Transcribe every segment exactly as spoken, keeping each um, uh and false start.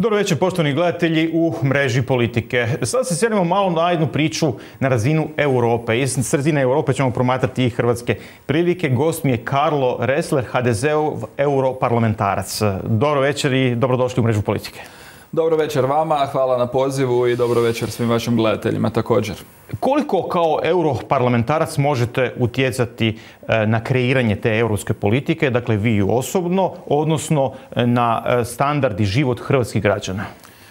Dobro večer, poštovani gledatelji u mreži politike. Sad se sjedimo malo na jednu priču na razinu Europe. Iz sredine Europe ćemo promatrati i hrvatske prilike. Gost mi je Karlo Ressler, ha de zeov europarlamentarac. Dobro večer i dobrodošli u mrežu politike. Dobro večer vama, hvala na pozivu i dobro večer svim vašim gledateljima također. Koliko kao europarlamentarac možete utjecati na kreiranje te europske politike, dakle vi osobno, odnosno na standard i život hrvatskih građana?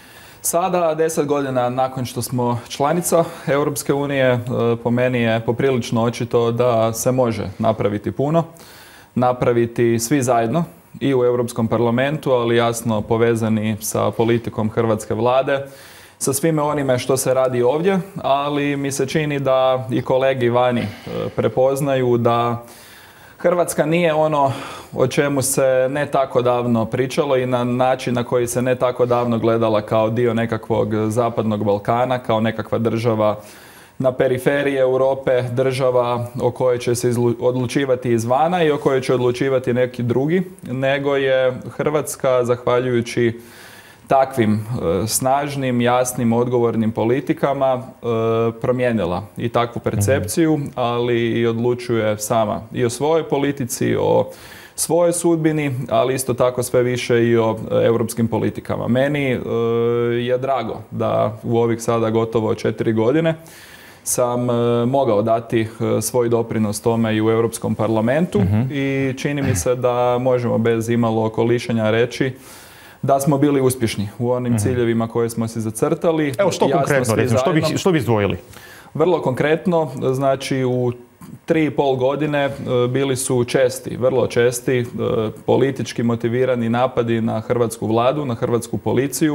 Sada, deset godina nakon što smo članica Europske unije, po meni je poprilično očito da se može napraviti puno, napraviti svi zajedno i u Europskom parlamentu, ali jasno povezani sa politikom hrvatske vlade, sa svime onime što se radi ovdje, ali mi se čini da i kolegi vani prepoznaju da Hrvatska nije ono o čemu se ne tako davno pričalo i na način na koji se ne tako davno gledala kao dio nekakvog zapadnog Balkana, kao nekakva država na periferiji Europe, država o kojoj će se odlučivati izvana i o kojoj će odlučivati neki drugi, nego je Hrvatska, zahvaljujući takvim e, snažnim, jasnim, odgovornim politikama e, promijenila i takvu percepciju, ali i odlučuje sama i o svojoj politici, o svojoj sudbini, ali isto tako sve više i o europskim politikama. Meni e, je drago da u ovih sada gotovo četiri godine sam e, mogao dati e, svoj doprinos tome i u Europskom parlamentu uh-huh. i čini mi se da možemo bez imalo okolišanja reći da smo bili uspješni u onim uh-huh. ciljevima koje smo si zacrtali. Evo što konkretno, recimo, što bi, što bi izdvojili? Vrlo konkretno, znači u tri i pol godine e, bili su česti, vrlo česti, e, politički motivirani napadi na hrvatsku vladu, na hrvatsku policiju,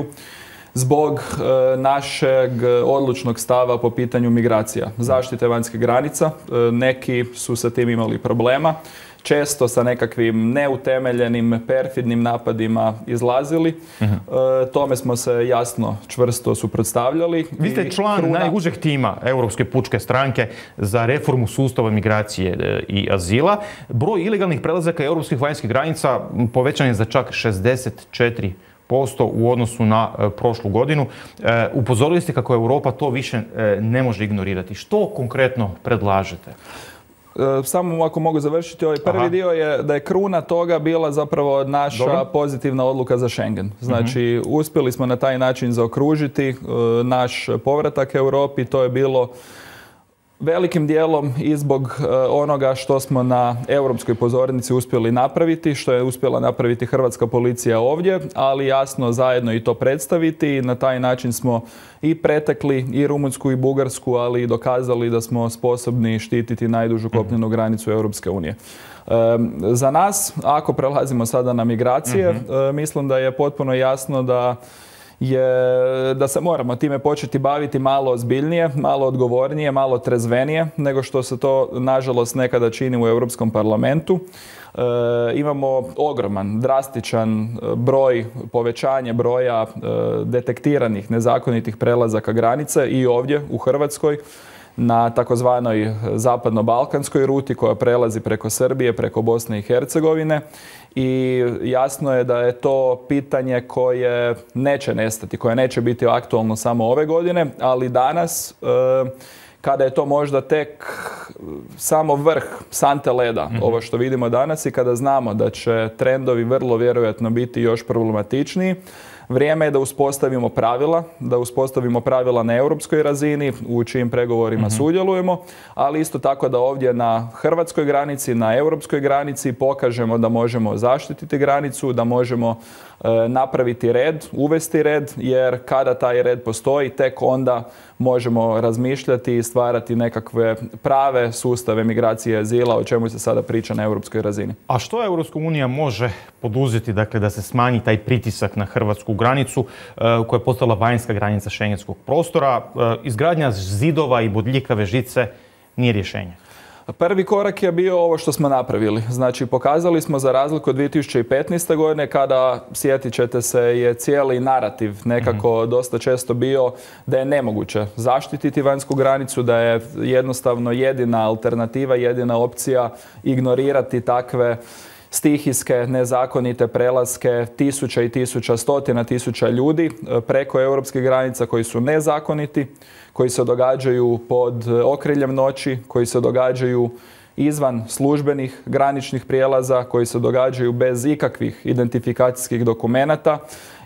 zbog e, našeg odlučnog stava po pitanju migracija, zaštite vanjskih granica. E, neki su sa tim imali problema, često sa nekakvim neutemeljenim, perfidnim napadima izlazili. Uh-huh. E, tome smo se jasno, čvrsto suprotstavljali. Vi ste član kruna... najužeg tima Europske pučke stranke za reformu sustava migracije i azila. Broj ilegalnih prelazaka europskih vanjskih granica povećan je za čak šezdeset četiri posto u odnosu na e, prošlu godinu. E, upozorili ste kako Europa to više e, ne može ignorirati. Što konkretno predlažete? Samo ako mogu završiti, ovaj prvi Aha. dio je da je kruna toga bila zapravo naša Dobro. pozitivna odluka za Schengen. Znači, uh-huh. uspjeli smo na taj način zaokružiti uh, naš povratak Europi. To je bilo velikim dijelom i zbog uh, onoga što smo na europskoj pozornici uspjeli napraviti, što je uspjela napraviti hrvatska policija ovdje, ali jasno zajedno i to predstaviti i na taj način smo i pretekli i Rumunjsku i Bugarsku, ali i dokazali da smo sposobni štititi najdužu kopnenu granicu Europske unije. Um, za nas, ako prelazimo sada na migracije, uh-huh. uh, mislim da je potpuno jasno da je da se moramo time početi baviti malo ozbiljnije, malo odgovornije, malo trezvenije nego što se to nažalost nekada čini u Europskom parlamentu. E, imamo ogroman, drastičan broj, povećanje broja e, detektiranih nezakonitih prelazaka granice i ovdje u Hrvatskoj na takozvanoj zapadno-balkanskoj ruti koja prelazi preko Srbije, preko Bosne i Hercegovine. I jasno je da je to pitanje koje neće nestati, koje neće biti aktualno samo ove godine, ali danas, kada je to možda tek samo vrh sante leda, mm-hmm. ovo što vidimo danas i kada znamo da će trendovi vrlo vjerojatno biti još problematičniji, vrijeme je da uspostavimo pravila, da uspostavimo pravila na europskoj razini u čijim pregovorima mm-hmm. sudjelujemo, ali isto tako da ovdje na hrvatskoj granici, na europskoj granici pokažemo da možemo zaštititi granicu, da možemo e, napraviti red, uvesti red, jer kada taj red postoji, tek onda možemo razmišljati i stvarati nekakve prave sustave migracije i azila, o čemu se sada priča na europskoj razini. A što Europska unija može poduzeti, dakle, da se smanji taj pritisak na hrvatsku granicu koja je postala vanjska granica šengenskog prostora? Izgradnja zidova i bodljikave žice nije rješenje. Prvi korak je bio ovo što smo napravili. Znači, pokazali smo za razliku od dvije tisuće petnaeste. godine kada, sjetit ćete se, je cijeli narativ nekako mm-hmm. dosta često bio da je nemoguće zaštititi vanjsku granicu, da je jednostavno jedina alternativa, jedina opcija ignorirati takve stihijske, nezakonite prelaske tisuća i tisuća, stotina tisuća ljudi preko europskih granica koji su nezakoniti, koji se događaju pod okriljem noći, koji se događaju izvan službenih graničnih prijelaza, koji se događaju bez ikakvih identifikacijskih dokumenata.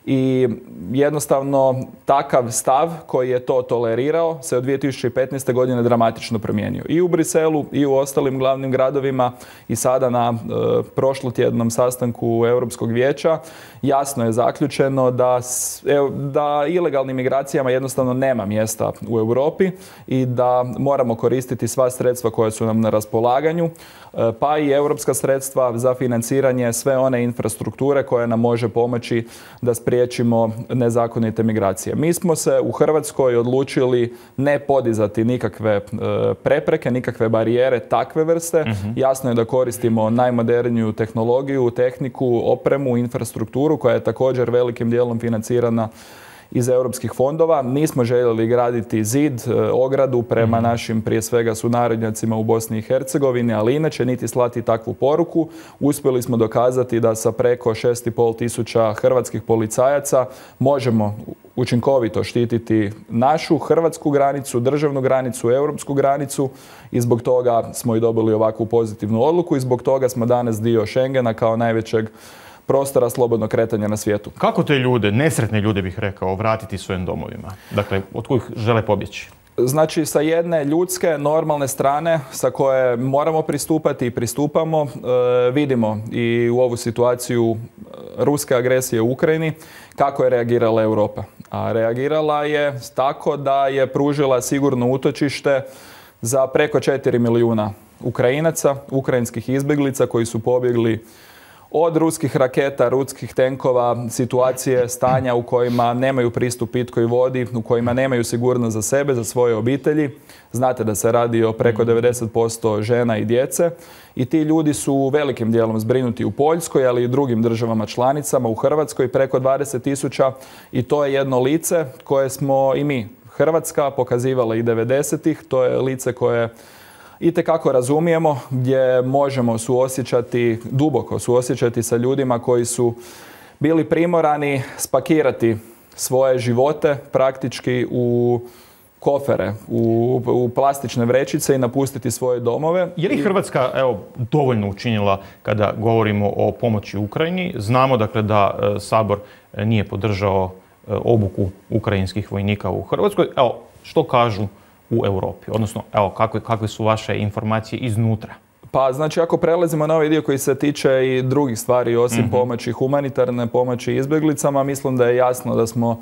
I jednostavno takav stav koji je to tolerirao se od dvije tisuće petnaeste. godine dramatično promijenio. I u Briselu i u ostalim glavnim gradovima i sada na e, prošlotjednom sastanku Europskog vijeća jasno je zaključeno da, e, da ilegalnim migracijama jednostavno nema mjesta u Europi i da moramo koristiti sva sredstva koja su nam na raspolaganju, e, pa i europska sredstva za financiranje sve one infrastrukture koja nam može pomoći da spriječimo nezakonite migracije. Mi smo se u Hrvatskoj odlučili ne podizati nikakve e, prepreke, nikakve barijere takve vrste. Uh-huh. Jasno je da koristimo najmoderniju tehnologiju, tehniku, opremu, infrastrukturu koja je također velikim dijelom financirana iz europskih fondova. Nismo željeli graditi zid, ogradu prema mm. našim prije svega sunarodnjacima u Bosni i Hercegovini, ali inače niti slati takvu poruku. Uspjeli smo dokazati da sa preko šest i pol tisuća hrvatskih policajaca možemo učinkovito štititi našu hrvatsku granicu, državnu granicu, europsku granicu i zbog toga smo i dobili ovakvu pozitivnu odluku i zbog toga smo danas dio Schengena kao najvećeg prostora slobodnog kretanja na svijetu. Kako te ljude, nesretne ljude bih rekao, vratiti svojim domovima? Dakle, od kojih žele pobjeći? Znači, sa jedne ljudske, normalne strane sa koje moramo pristupati i pristupamo, e, vidimo i u ovu situaciju ruske agresije u Ukrajini, kako je reagirala Europa. A reagirala je tako da je pružila sigurno utočište za preko četiri milijuna Ukrajinaca, ukrajinskih izbjeglica koji su pobjegli od ruskih raketa, ruskih tenkova, situacije, stanja u kojima nemaju pristup pitkoj vodi, u kojima nemaju sigurnost za sebe, za svoje obitelji. Znate da se radi o preko devedeset posto žena i djece. I ti ljudi su velikim dijelom zbrinuti u Poljskoj, ali i drugim državama članicama, u Hrvatskoj preko dvadeset tisuća. I to je jedno lice koje smo i mi, Hrvatska, pokazivala i devedesetih. To je lice koje itekako razumijemo, gdje možemo suosjećati, duboko suosjećati sa ljudima koji su bili primorani spakirati svoje živote praktički u kofere, u, u plastične vrećice i napustiti svoje domove. Je li Hrvatska evo, dovoljno učinila kada govorimo o pomoći Ukrajini? Znamo dakle da e, Sabor nije podržao e, obuku ukrajinskih vojnika u Hrvatskoj. Evo, što kažu u Europi? Odnosno, evo, kakve, kakve su vaše informacije iznutra? Pa, znači, ako prelazimo na ovaj dio koji se tiče i drugih stvari, osim mm-hmm. pomoći humanitarne, pomoći izbjeglicama, mislim da je jasno da smo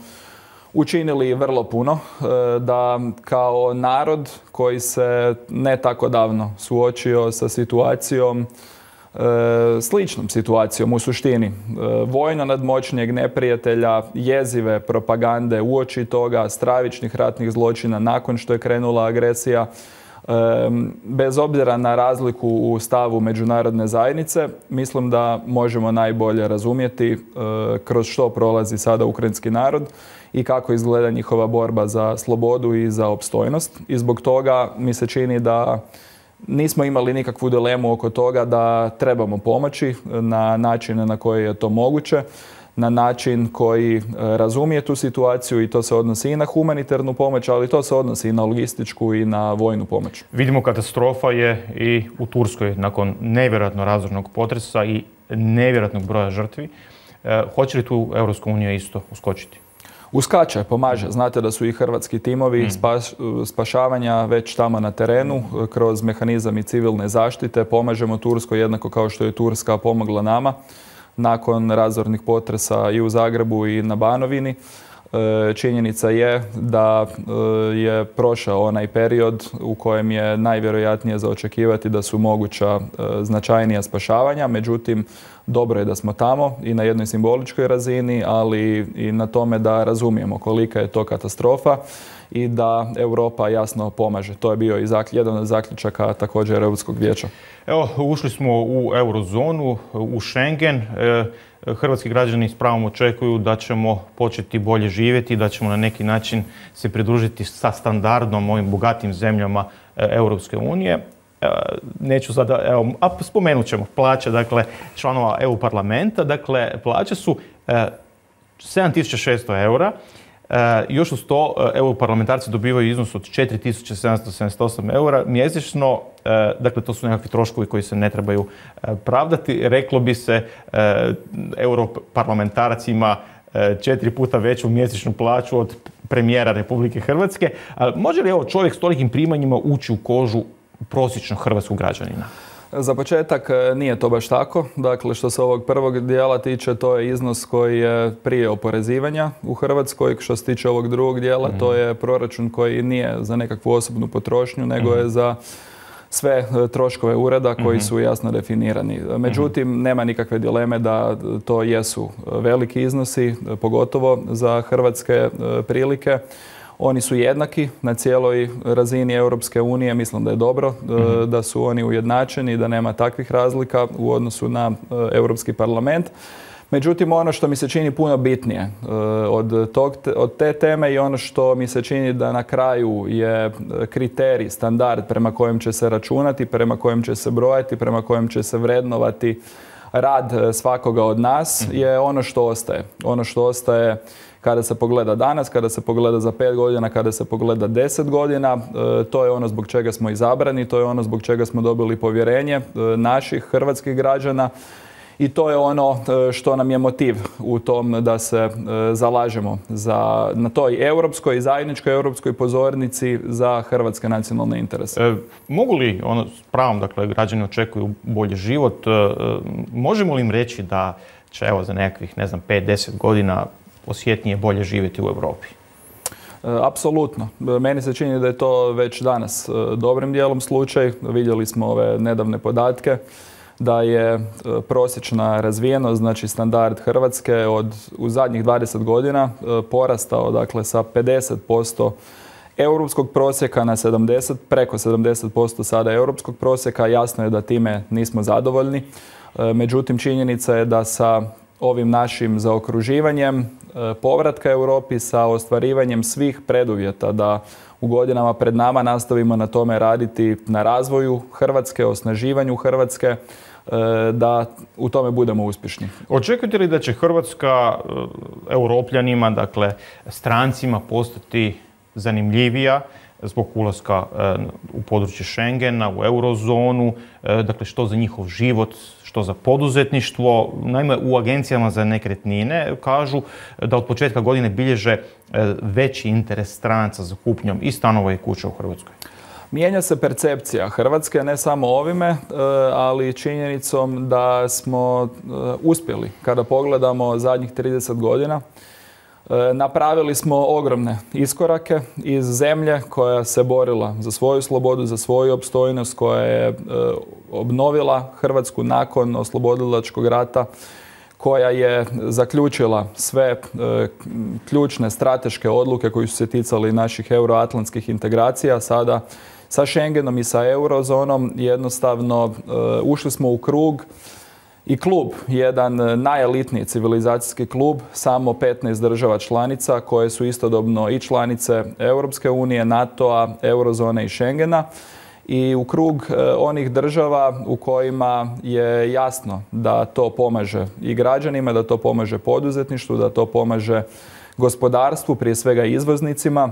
učinili vrlo puno, da kao narod koji se ne tako davno suočio sa situacijom, sličnom situacijom u suštini, vojno nadmoćnijeg neprijatelja, jezive propagande uoči toga, stravičnih ratnih zločina nakon što je krenula agresija, bez obzira na razliku u stavu međunarodne zajednice, mislim da možemo najbolje razumjeti kroz što prolazi sada ukrajinski narod i kako izgleda njihova borba za slobodu i za opstojnost. I zbog toga mi se čini da nismo imali nikakvu dilemu oko toga da trebamo pomoći na način na koji je to moguće, na način koji razumije tu situaciju i to se odnosi i na humanitarnu pomoć, ali to se odnosi i na logističku i na vojnu pomoć. Vidimo katastrofa je i u Turskoj nakon nevjerojatno razornog potresa i nevjerojatnog broja žrtvi. E, hoće li tu Europska unija isto uskočiti? Uskače, pomaže. Znate da su i hrvatski timovi mm. spaš, spašavanja već tamo na terenu kroz mehanizam i civilne zaštite. Pomažemo Turskoj jednako kao što je Turska pomogla nama nakon razornih potresa i u Zagrebu i na Banovini. Činjenica je da je prošao onaj period u kojem je najvjerojatnije za očekivati da su moguća značajnija spašavanja. Međutim, dobro je da smo tamo i na jednoj simboličkoj razini, ali i na tome da razumijemo kolika je to katastrofa i da Europa jasno pomaže. To je bio i jedan od zaključaka također Europskog vijeća. Evo, ušli smo u eurozonu, u Schengen. Hrvatski građani s pravom očekuju da ćemo početi bolje živjeti, da ćemo na neki način se pridružiti sa standardom ovim bogatim zemljama Europske unije. neću sada, evo, a spomenut ćemo plaće, dakle, članova E U parlamenta, dakle, plaće su sedam tisuća šesto eura, još uz to E U parlamentarci dobivaju iznos od četiri tisuće sedamsto sedamdeset osam eura mjesečno, dakle, to su nekakvi troškovi koji se ne trebaju pravdati. Reklo bi se, europarlamentarac ima četiri puta veću mjesečnu plaću od premijera Republike Hrvatske. Može li evo čovjek s tolikim primanjima ući u kožu prosječnog hrvatskog građanina? Za početak nije to baš tako. Dakle, što se ovog prvog dijela tiče, to je iznos koji je prije oporezivanja u Hrvatskoj. Što se tiče ovog drugog dijela, mm-hmm. to je proračun koji nije za nekakvu osobnu potrošnju, nego mm-hmm. je za sve troškove ureda koji mm-hmm. su jasno definirani. Međutim, mm-hmm. nema nikakve dileme da to jesu veliki iznosi, pogotovo za hrvatske prilike. Oni su jednaki na cijeloj razini Europske unije. Mislim da je dobro mm-hmm. da su oni ujednačeni i da nema takvih razlika u odnosu na Europski parlament. Međutim, ono što mi se čini puno bitnije od, tog, od te teme i ono što mi se čini da na kraju je kriterij, standard prema kojem će se računati, prema kojem će se brojati, prema kojem će se vrednovati rad svakoga od nas, mm-hmm. je ono što ostaje. Ono što ostaje kada se pogleda danas, kada se pogleda za pet godina, kada se pogleda deset godina, to je ono zbog čega smo izabrani, to je ono zbog čega smo dobili povjerenje naših hrvatskih građana i to je ono što nam je motiv u tom da se zalažemo za, na toj europskoj i zajedničkoj europskoj pozornici za hrvatske nacionalne interese. E, mogu li, ono, s pravom, dakle, građani očekuju bolji život, e, možemo li im reći da će, evo, za nekakvih, ne znam, pet do deset godina osjetnije bolje živjeti u Europi? Apsolutno. Meni se čini da je to već danas dobrim dijelom slučaj. Vidjeli smo ove nedavne podatke da je prosječna razvijenost, znači standard Hrvatske od u zadnjih dvadeset godina porastao, dakle, sa pedeset posto europskog prosjeka na sedamdeset, preko sedamdeset posto sada europskog prosjeka. Jasno je da time nismo zadovoljni. Međutim, činjenica je da sa ovim našim zaokruživanjem povratka Europi, sa ostvarivanjem svih preduvjeta da u godinama pred nama nastavimo na tome raditi, na razvoju Hrvatske, osnaživanju Hrvatske, da u tome budemo uspješni. Očekujete li da će Hrvatska Europljanima, dakle strancima, postati zanimljivija zbog ulaska u područje Schengena, u eurozonu, dakle što za njihov život, što za poduzetništvo? Naime, u agencijama za nekretnine kažu da od početka godine bilježe veći interes stranaca za kupnjom i stanova i kuća u Hrvatskoj. Mijenja se percepcija Hrvatske, ne samo ovime, ali činjenicom da smo uspjeli. Kada pogledamo zadnjih trideset godina, napravili smo ogromne iskorake iz zemlje koja se borila za svoju slobodu, za svoju opstojnost, koja je obnovila Hrvatsku nakon oslobodilačkog rata, koja je zaključila sve ključne strateške odluke koji su se ticali naših euroatlantskih integracija. Sada sa Schengenom i sa eurozonom jednostavno ušli smo u krug i klub, jedan najelitniji civilizacijski klub, samo petnaest država članica koje su istodobno i članice Europske unije, NATO-a, eurozone i Schengena. I u krug onih država u kojima je jasno da to pomaže i građanima, da to pomaže poduzetništvu, da to pomaže gospodarstvu, prije svega izvoznicima.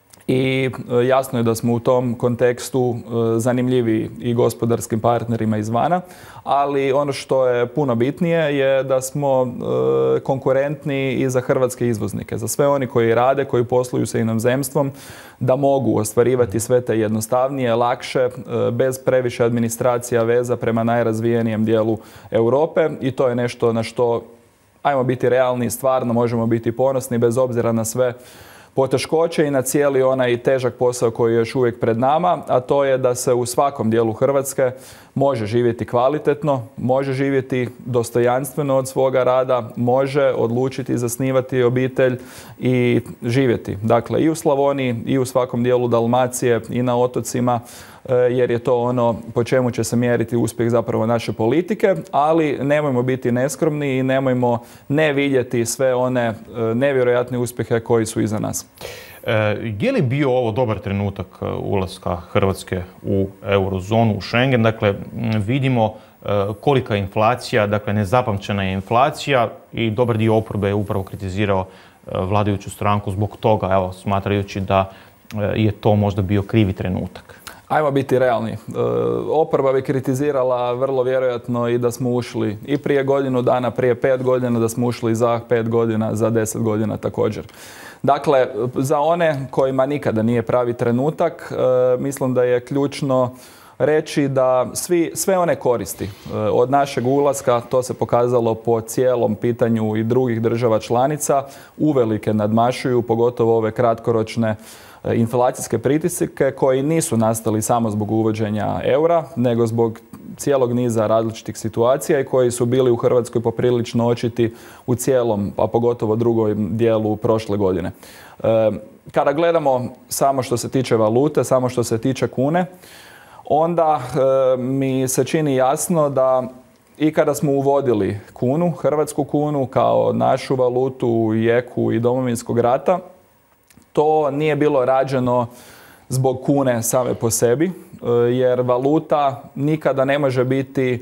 I jasno je da smo u tom kontekstu zanimljiviji i gospodarskim partnerima izvana, ali ono što je puno bitnije je da smo konkurentni i za hrvatske izvoznike, za sve oni koji rade, koji posluju sa inozemstvom, da mogu ostvarivati sve te jednostavnije, lakše, bez previše administracija, veza prema najrazvijenijem dijelu Europe i to je nešto na što, ajmo biti realni, stvarno možemo biti ponosni bez obzira na sve poteškoće i na cijeli onaj težak posao koji je još uvijek pred nama, a to je da se u svakom dijelu Hrvatske može živjeti kvalitetno, može živjeti dostojanstveno od svoga rada, može odlučiti zasnivati obitelj i živjeti. Dakle, i u Slavoniji i u svakom dijelu Dalmacije i na otocima, jer je to ono po čemu će se mjeriti uspjeh zapravo naše politike, ali nemojmo biti neskromni i nemojmo ne vidjeti sve one nevjerojatne uspjehe koji su iza nas. Je li bio ovo dobar trenutak ulaska Hrvatske u eurozonu, u Schengen? Dakle, vidimo kolika je inflacija, dakle nezapamćena je inflacija i dobar dio oporbe je upravo kritizirao vladajuću stranku zbog toga, evo, smatrajući da je to možda bio krivi trenutak. Ajmo biti realni. E, oporba bi kritizirala vrlo vjerojatno i da smo ušli i prije godinu dana, prije pet godina, da smo ušli za pet godina, za deset godina također. Dakle, za one kojima nikada nije pravi trenutak, e, mislim da je ključno reći da svi, sve one koristi e, od našeg ulaska, to se pokazalo po cijelom pitanju i drugih država članica, uvelike nadmašuju, pogotovo ove kratkoročne inflacijske pritiske koji nisu nastali samo zbog uvođenja eura, nego zbog cijelog niza različitih situacija i koji su bili u Hrvatskoj poprilično očiti u cijelom, a pogotovo drugom dijelu prošle godine. E, kada gledamo samo što se tiče valute, samo što se tiče kune, onda e, mi se čini jasno da i kada smo uvodili kunu, hrvatsku kunu kao našu valutu u jeku i Domovinskog rata, to nije bilo rađeno zbog kune same po sebi, jer valuta nikada ne može biti,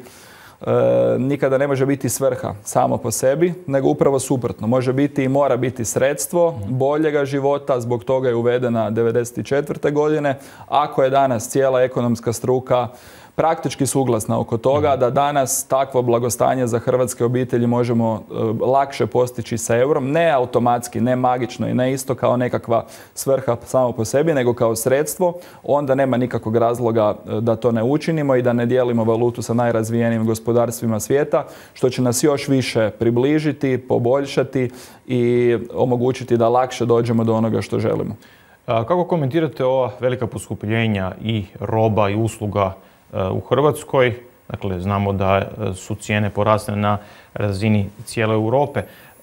nikada ne može biti svrha samo po sebi, nego upravo suprotno. Može biti i mora biti sredstvo boljega života, zbog toga je uvedena devedeset četvrte godine. Ako je danas cijela ekonomska struka praktički suglasna oko toga da danas takvo blagostanje za hrvatske obitelji možemo uh, lakše postići sa eurom, ne automatski, ne magično i ne isto kao nekakva svrha samo po sebi, nego kao sredstvo, onda nema nikakvog razloga uh, da to ne učinimo i da ne dijelimo valutu sa najrazvijenijim gospodarstvima svijeta, što će nas još više približiti, poboljšati i omogućiti da lakše dođemo do onoga što želimo. A kako komentirate ova velika poskupljenja i roba i usluga u Hrvatskoj? Dakle, znamo da su cijene porasle na razini cijele Europe.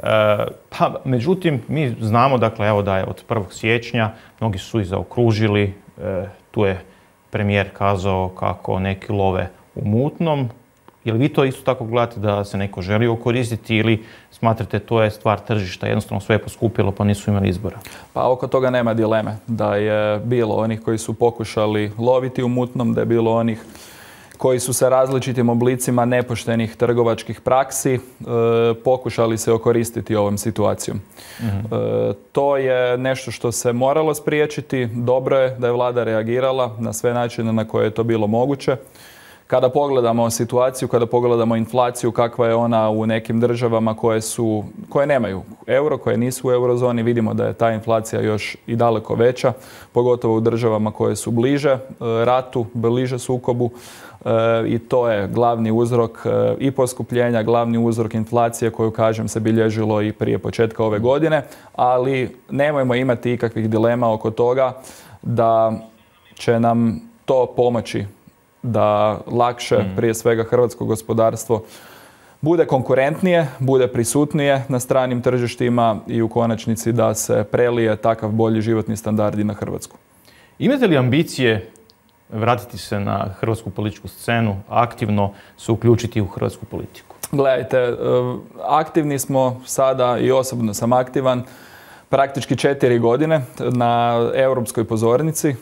Pa, međutim, mi znamo, dakle, evo da je od prvog siječnja mnogi su i zaokružili. Tu je premijer kazao kako neki love u mutnom. Je li vi to isto tako gledate da se neko želi okoristiti ili smatrate to je stvar tržišta, jednostavno sve je poskupilo pa nisu imali izbora? Pa oko toga nema dileme. Da je bilo onih koji su pokušali loviti u mutnom, da je bilo onih koji su sa različitim oblicima nepoštenih trgovačkih praksi e, pokušali se okoristiti ovom situacijom. Mm-hmm. E, to je nešto što se moralo spriječiti. Dobro je da je vlada reagirala na sve načine na koje je to bilo moguće. Kada pogledamo situaciju, kada pogledamo inflaciju, kakva je ona u nekim državama koje su, koje nemaju euro, koje nisu u eurozoni, vidimo da je ta inflacija još i daleko veća, pogotovo u državama koje su bliže ratu, bliže sukobu. E, i to je glavni uzrok e, i poskupljenja, glavni uzrok inflacije koju, kažem, se bilježilo i prije početka ove godine, ali nemojmo imati ikakvih dilema oko toga da će nam to pomoći da lakše, mm. prije svega hrvatsko gospodarstvo, bude konkurentnije, bude prisutnije na stranim tržištima i u konačnici da se prelije takav bolji životni standard i na Hrvatsku. Imate li ambicije vratiti se na hrvatsku političku scenu, aktivno se uključiti u hrvatsku politiku? Gledajte, aktivni smo sada i osobno sam aktivan praktički četiri godine na europskoj pozornici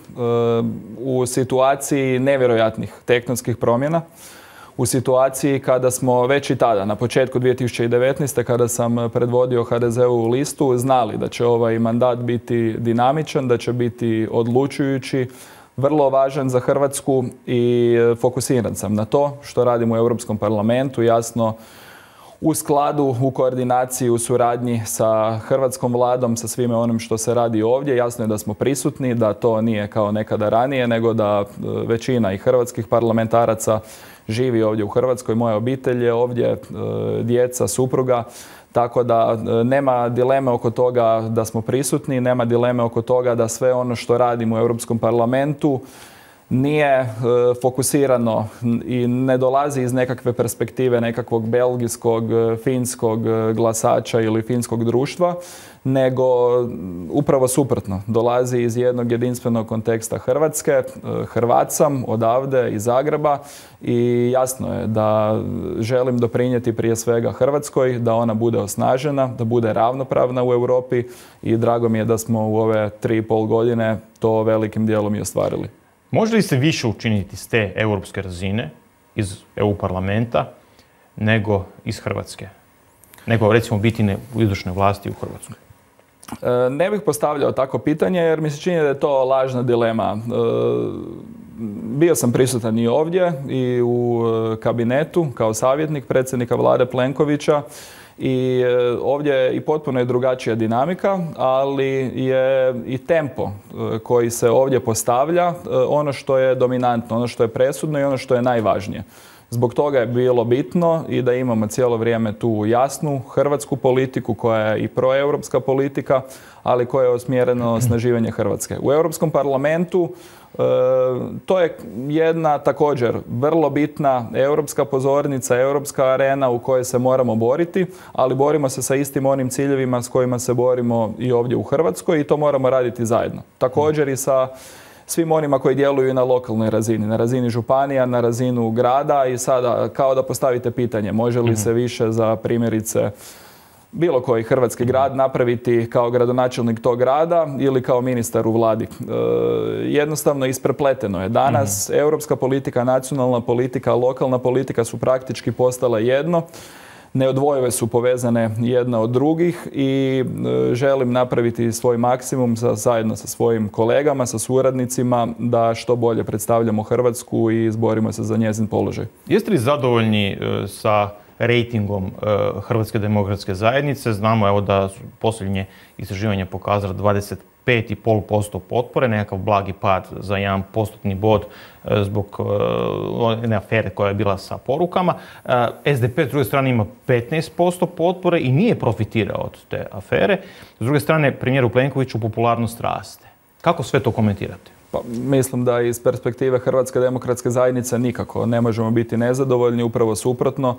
u situaciji nevjerojatnih tektonskih promjena, u situaciji kada smo već i tada, na početku dvije tisuće devetnaeste. kada sam predvodio ha de ze-ovu listu, znali da će ovaj mandat biti dinamičan, da će biti odlučujući, vrlo važan za Hrvatsku i fokusiran sam na to što radim u Europskom parlamentu, jasno u skladu, u koordinaciji, u suradnji sa hrvatskom vladom, sa svime onim što se radi ovdje. Jasno je da smo prisutni, da to nije kao nekada ranije, nego da većina i hrvatskih parlamentaraca živi ovdje u Hrvatskoj. Moja obitelj je ovdje, djeca, supruga, tako da nema dileme oko toga da smo prisutni, nema dileme oko toga da sve ono što radimo u Europskom parlamentu nije fokusirano i ne dolazi iz nekakve perspektive nekakvog belgijskog, finskog glasača ili finskog društva, nego upravo suprotno. Dolazi iz jednog jedinstvenog konteksta Hrvatske. Hrvat sam odavde iz Zagreba i jasno je da želim doprinijeti prije svega Hrvatskoj, da ona bude osnažena, da bude ravnopravna u Europi i drago mi je da smo u ove tri i pol godine to velikim dijelom i ostvarili. Može li se više učiniti s te europske razine, iz E U parlamenta, nego iz Hrvatske? Nego recimo biti u izvršnoj vlasti u Hrvatskoj? Ne bih postavljao tako pitanje jer mi se čini da je to lažna dilema. Bio sam prisutan i ovdje i u kabinetu kao savjetnik predsjednika Vlade Plenkovića i ovdje je i potpuno je drugačija dinamika, ali je i tempo koji se ovdje postavlja ono što je dominantno, ono što je presudno i ono što je najvažnije. Zbog toga je bilo bitno i da imamo cijelo vrijeme tu jasnu hrvatsku politiku koja je i proeuropska politika, ali koja je usmjerena na osnaživanje Hrvatske. U Europskom parlamentu e, to je jedna također vrlo bitna europska pozornica, europska arena u kojoj se moramo boriti, ali borimo se sa istim onim ciljevima s kojima se borimo i ovdje u Hrvatskoj i to moramo raditi zajedno. Također i sa svim onima koji djeluju na lokalnoj razini, na razini županija, na razinu grada i sada kao da postavite pitanje može li se više za primjerice bilo koji hrvatski grad napraviti kao gradonačelnik tog grada ili kao ministar u vladi. E, jednostavno isprepleteno je. Danas mm-hmm. europska politika, nacionalna politika, lokalna politika su praktički postale jedno. Neodvojive su povezane jedna od drugih i e, želim napraviti svoj maksimum sa, zajedno sa svojim kolegama, sa suradnicima da što bolje predstavljamo Hrvatsku i izborimo se za njezin položaj. Jeste li zadovoljni e, sa rejtingom e, Hrvatske demokratske zajednice? Znamo evo da su posljednje istraživanje pokazalo dvadeset pet zarez pet posto potpore, nekakav blagi pad za jedan postotni bod e, zbog e, one afere koja je bila sa porukama. E, S D P s druge strane ima petnaest posto potpore i nije profitirao od te afere. S druge strane, premijeru Plenkoviću popularnost raste. Kako sve to komentirate? Pa, mislim da iz perspektive Hrvatske demokratske zajednice nikako ne možemo biti nezadovoljni, upravo suprotno.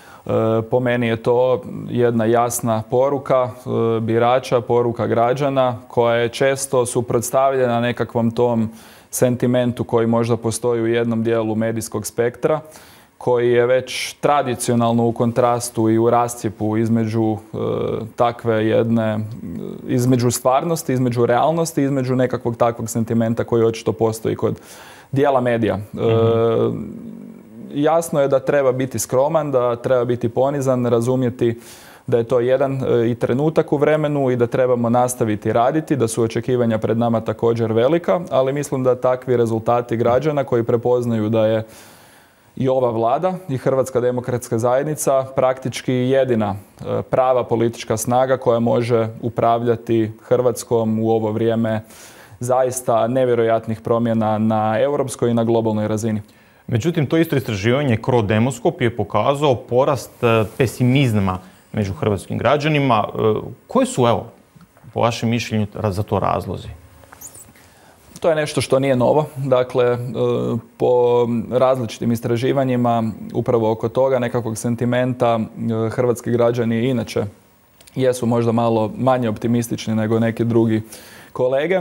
E, po meni je to jedna jasna poruka e, birača, poruka građana koja je često suprotstavljena nekakvom tom sentimentu koji možda postoji u jednom dijelu medijskog spektra, koji je već tradicionalno u kontrastu i u rascjepu između e, takve jedne, između stvarnosti, između realnosti, između nekakvog takvog sentimenta koji očito postoji kod dijela medija. Mm-hmm. E, jasno je da treba biti skroman, da treba biti ponizan, razumjeti da je to jedan e, i trenutak u vremenu i da trebamo nastaviti raditi, da su očekivanja pred nama također velika, ali mislim da takvi rezultati građana koji prepoznaju da je i ova vlada i Hrvatska demokratska zajednica praktički jedina e, prava politička snaga koja može upravljati Hrvatskom u ovo vrijeme zaista nevjerojatnih promjena na europskoj i na globalnoj razini. Međutim, to isto istraživanje Crodemoskop je pokazao porast pesimizma među hrvatskim građanima. Koji su, evo, po vašem mišljenju, za to razlozi? To je nešto što nije novo. Dakle, po različitim istraživanjima upravo oko toga nekakvog sentimenta hrvatski građani inače jesu možda malo manje optimistični nego neki drugi kolege,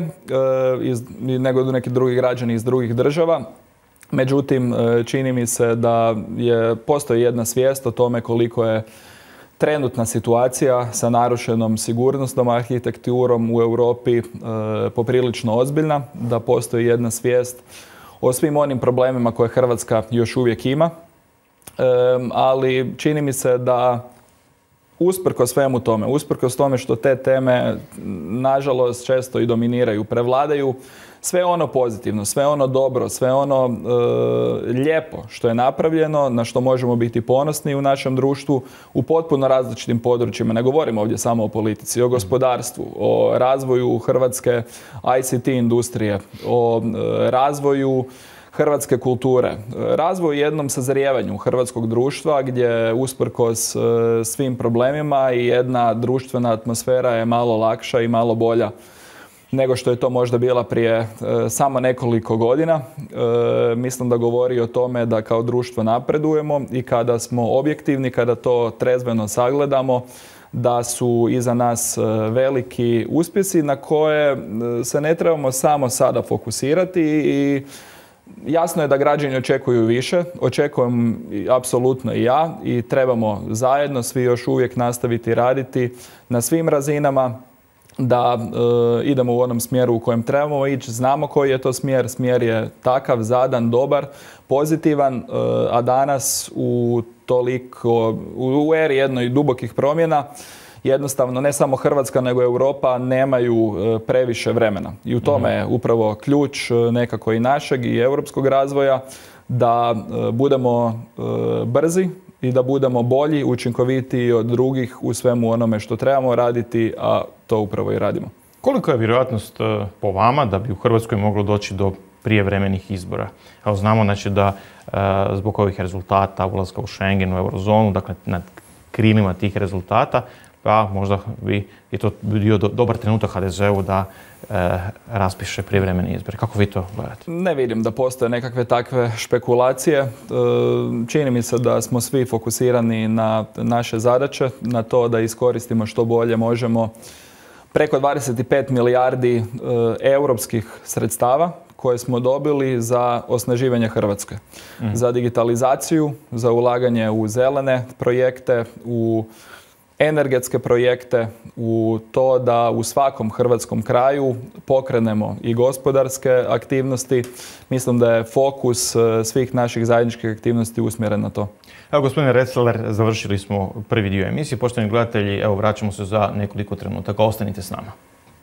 nego neki drugi građani iz drugih država. Međutim, čini mi se da je, postoji jedna svijest o tome koliko je trenutna situacija sa narušenom sigurnosnom arhitekturom u Europi e, poprilično ozbiljna, da postoji jedna svijest o svim onim problemima koje Hrvatska još uvijek ima, e, ali čini mi se da usprkos svemu tome, usprkos tome što te teme nažalost često i dominiraju, prevladaju, sve ono pozitivno, sve ono dobro, sve ono e, lijepo što je napravljeno, na što možemo biti ponosni u našem društvu u potpuno različitim područjima. Ne govorimo ovdje samo o politici, o gospodarstvu, o razvoju hrvatske I C T industrije, o e, razvoju hrvatske kulture, razvoj jednom sazrijevanju hrvatskog društva gdje usprkos e, svim problemima i jedna društvena atmosfera je malo lakša i malo bolja nego što je to možda bila prije e, samo nekoliko godina. E, mislim da govori o tome da kao društvo napredujemo i kada smo objektivni, kada to trezveno sagledamo, da su iza nas veliki uspjesi na koje se ne trebamo samo sada fokusirati i jasno je da građani očekuju više, očekujem apsolutno i ja i trebamo zajedno svi još uvijek nastaviti raditi na svim razinama da e, idemo u onom smjeru u kojem trebamo ići. Znamo koji je to smjer, smjer je takav, zadan, dobar, pozitivan, e, a danas u toliko, u, u eri jednoj dubokih promjena, jednostavno ne samo Hrvatska nego Europa nemaju e, previše vremena. I u tome je upravo ključ e, nekako i našeg i europskog razvoja da e, budemo e, brzi i da budemo bolji, učinkovitiji od drugih u svemu onome što trebamo raditi, a to upravo i radimo. Koliko je vjerojatnost e, po vama da bi u Hrvatskoj moglo doći do prijevremenih izbora? Evo, znamo znači, da e, zbog ovih rezultata ulaska u Schengen, u eurozonu, dakle nad krilima tih rezultata, pa možda bi je to bio do, dobar trenutak ha de zeu da e, raspiše prijevremeni izbor. Kako vi to gledate? Ne vidim da postoje nekakve takve špekulacije. E, čini mi se da smo svi fokusirani na naše zadaće, na to da iskoristimo što bolje možemo preko dvadeset pet milijardi e, europskih sredstava koje smo dobili za osnaživanje Hrvatske. Mm. Za digitalizaciju, za ulaganje u zelene projekte, u energetske projekte, u to da u svakom hrvatskom kraju pokrenemo i gospodarske aktivnosti. Mislim da je fokus svih naših zajedničkih aktivnosti usmjeren na to. Evo, gospodine Ressler, završili smo prvi dio emisije. Poštovani gledatelji, evo, vraćamo se za nekoliko trenutaka. Ostanite s nama.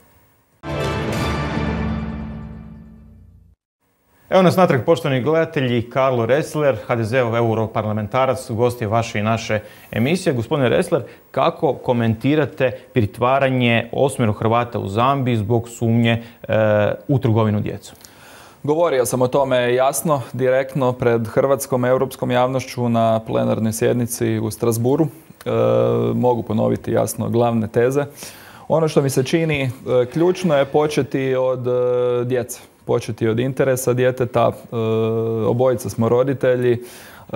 Evo nas natrag, poštovani gledatelji, Karlo Ressler, ha de zeov europarlamentarac, gost je vaše i naše emisije. Gospodine Ressler, kako komentirate pritvaranje osmero Hrvata u Zambiji zbog sumnje e, u trgovinu djecom? Govorio sam o tome jasno, direktno pred hrvatskom europskom javnošću na plenarnoj sjednici u Strasbourgu. E, mogu ponoviti jasno glavne teze. Ono što mi se čini e, ključno je početi od e, djece. Početi od interesa djeteta, e, obojica smo roditelji, e,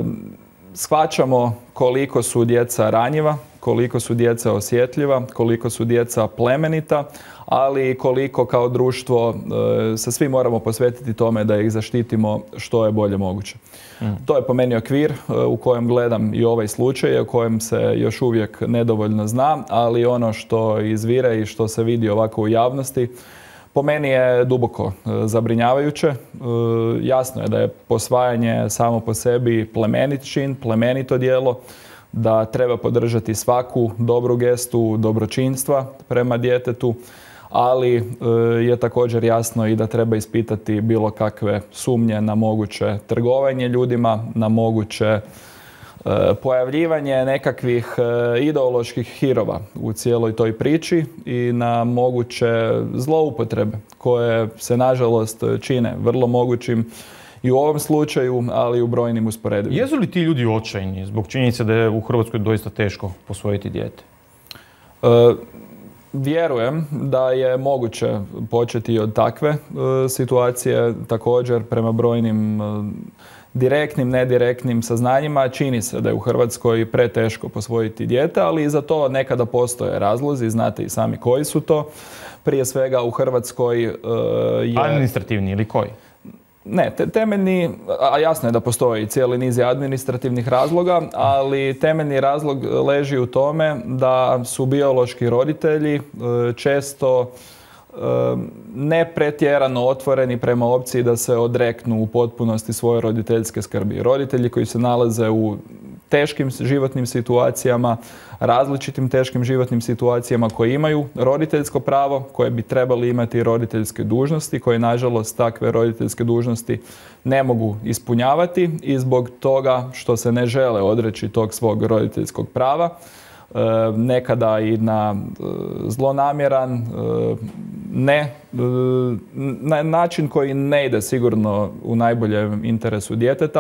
shvaćamo koliko su djeca ranjiva, koliko su djeca osjetljiva, koliko su djeca plemenita, ali koliko kao društvo e, se svi moramo posvetiti tome da ih zaštitimo što je bolje moguće. Mm. To je po meni okvir e, u kojem gledam i ovaj slučaj, u kojem se još uvijek nedovoljno zna, ali ono što izvire i što se vidi ovako u javnosti, po meni je duboko zabrinjavajuće. E, jasno je da je posvajanje samo po sebi plemenit čin, plemenito djelo, da treba podržati svaku dobru gestu dobročinstva prema djetetu, ali e, je također jasno i da treba ispitati bilo kakve sumnje na moguće trgovanje ljudima, na moguće pojavljivanje nekakvih ideoloških hirova u cijeloj toj priči i na moguće zloupotrebe koje se nažalost čine vrlo mogućim i u ovom slučaju, ali i u brojnim usporedivim. Jesu li ti ljudi očajni zbog činjenice da je u Hrvatskoj doista teško posvojiti dijete? E, vjerujem da je moguće početi od takve e, situacije, također prema brojnim e, direktnim, nedirektnim saznanjima. Čini se da je u Hrvatskoj preteško posvojiti dijete, ali i za to nekada postoje razlozi, znate i sami koji su to. Prije svega u Hrvatskoj uh, je... Administrativni ili koji? Ne, te, temeljni, a jasno je da postoji cijeli niz administrativnih razloga, ali temeljni razlog leži u tome da su biološki roditelji uh, često ne pretjerano otvoreni prema opciji da se odreknu u potpunosti svoje roditeljske skrbi. Roditelji koji se nalaze u teškim životnim situacijama, različitim teškim životnim situacijama, koji imaju roditeljsko pravo, koje bi trebali imati roditeljske dužnosti, koje nažalost takve roditeljske dužnosti ne mogu ispunjavati i zbog toga što se ne žele odreći tog svog roditeljskog prava, nekada i na zlonamjeran, ne, na način koji ne ide sigurno u najboljem interesu djeteta,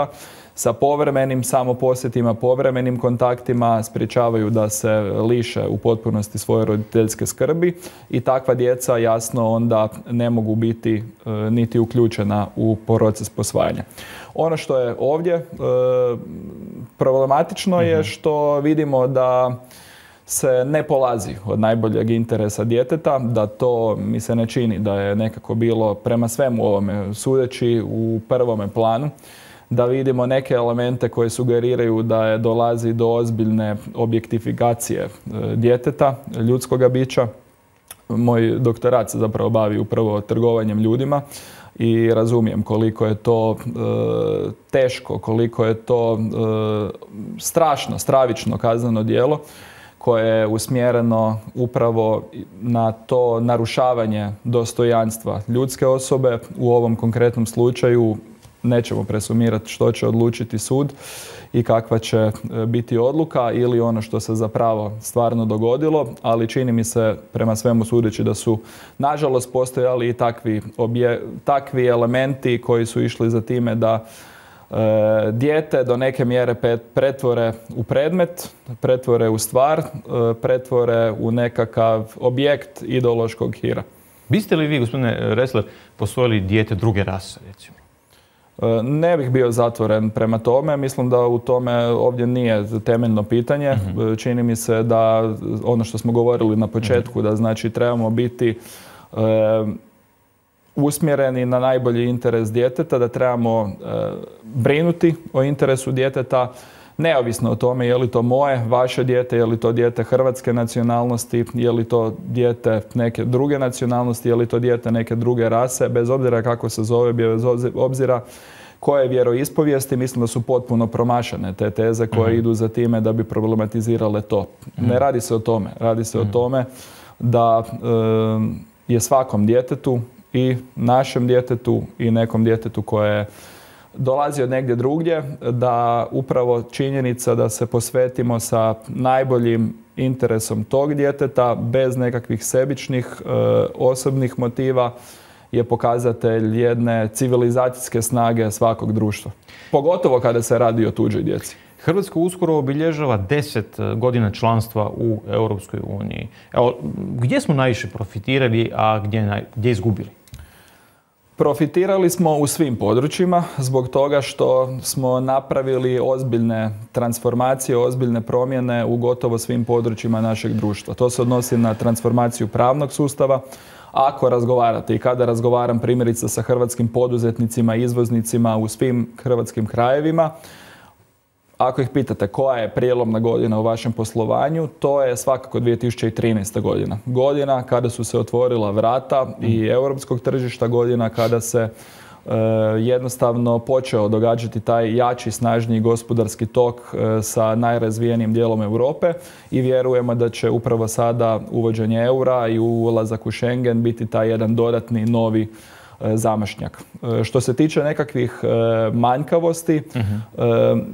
sa povremenim samoposjetima, povremenim kontaktima sprječavaju da se liše u potpunosti svoje roditeljske skrbi i takva djeca jasno onda ne mogu biti e, niti uključena u proces posvajanja. Ono što je ovdje e, problematično mm-hmm. je što vidimo da se ne polazi od najboljeg interesa djeteta, da to mi se ne čini da je nekako bilo prema svemu ovome sudeći u prvome planu, da vidimo neke elemente koje sugeriraju da je dolazi do ozbiljne objektifikacije djeteta, ljudskoga bića. Moj doktorat se zapravo bavi upravo trgovanjem ljudima i razumijem koliko je to e, teško, koliko je to e, strašno, stravično kazneno djelo koje je usmjereno upravo na to narušavanje dostojanstva ljudske osobe. U ovom konkretnom slučaju nećemo presumirati što će odlučiti sud i kakva će biti odluka ili ono što se zapravo stvarno dogodilo, ali čini mi se prema svemu sudeći da su nažalost postojali i takvi, obje, takvi elementi koji su išli za time da e, dijete do neke mjere pretvore u predmet, pretvore u stvar, e, pretvore u nekakav objekt ideološkog hira. Biste li vi, gospodine Ressler, posvojili dijete druge rase, recimo? Ne bih bio zatvoren prema tome. Mislim da u tome ovdje nije temeljno pitanje. Mm-hmm. Čini mi se da ono što smo govorili na početku, mm-hmm. da znači trebamo biti e, usmjereni na najbolji interes djeteta, da trebamo e, brinuti o interesu djeteta, neovisno o tome je li to moje, vaše dijete, je li to dijete hrvatske nacionalnosti, je li to dijete neke druge nacionalnosti, je li to dijete neke druge rase, bez obzira kako se zove, bez obzira koje vjeroispovijesti, mislim da su potpuno promašene te teze koje mm-hmm. idu za time da bi problematizirale to. Mm-hmm. Ne radi se o tome. Radi se mm-hmm. o tome da e, je svakom djetetu i našem djetetu i nekom djetetu koje dolazi od negdje drugdje, da upravo činjenica da se posvetimo sa najboljim interesom tog djeteta bez nekakvih sebičnih e, osobnih motiva je pokazatelj jedne civilizacijske snage svakog društva. Pogotovo kada se radi o tuđoj djeci. Hrvatska uskoro obilježava deset godina članstva u Europskoj uniji. Evo, gdje smo najviše profitirali, a gdje, naj, gdje izgubili? Profitirali smo u svim područjima zbog toga što smo napravili ozbiljne transformacije, ozbiljne promjene u gotovo svim područjima našeg društva. To se odnosi na transformaciju pravnog sustava. Ako razgovarate i kada razgovaram primjerice sa hrvatskim poduzetnicima, izvoznicima u svim hrvatskim krajevima, ako ih pitate koja je prijelomna godina u vašem poslovanju, to je svakako dvije tisuće trinaesta godina. Godina kada su se otvorila vrata i europskog tržišta, godina kada se e, jednostavno počeo događati taj jači, snažniji gospodarski tok e, sa najrazvijenijim dijelom Europe i vjerujemo da će upravo sada uvođenje eura i ulazak u Schengen biti taj jedan dodatni novi e, zamašnjak. E, što se tiče nekakvih e, manjkavosti, uh-huh. e,